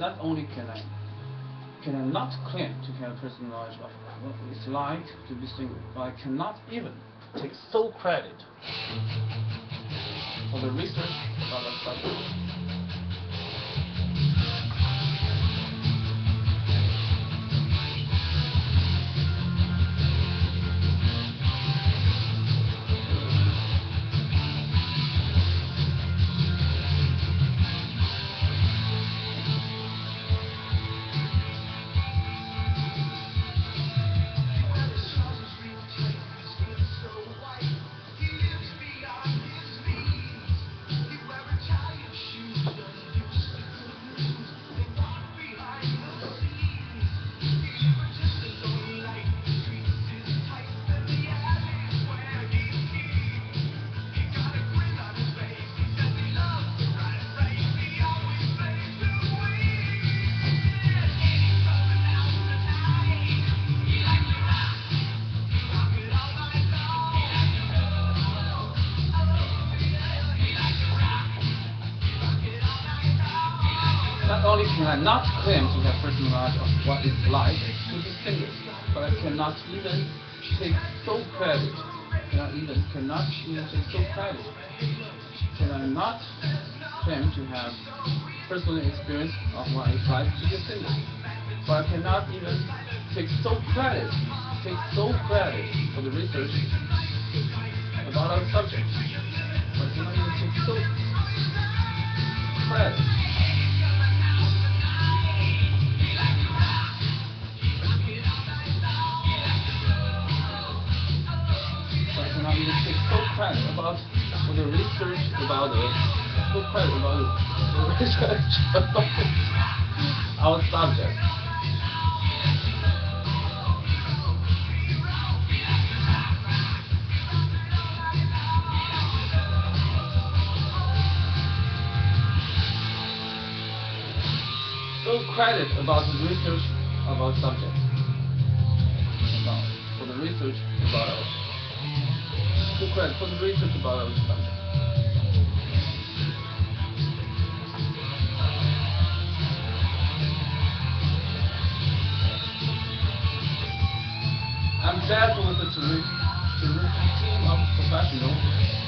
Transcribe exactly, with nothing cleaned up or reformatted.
not only can I can I not claim to have personal knowledge of what it's like to be single, but I cannot even take sole credit for the research about the subject. Not only can I not claim to have personal knowledge of what it's like to be single, but I cannot even take sole credit. Cannot even cannot even take sole credit. Can I not claim to have personal experience of what it's like to be single, but I cannot even take sole credit, take sole credit for the research about our subject. But I cannot even take sole credit. Not even take full credit about for the research about the full credit about the research about our subject. Full credit about the research about subject. About for the research about our full credit for the research about our subject. I'm glad with the terrific, terrific team of professionals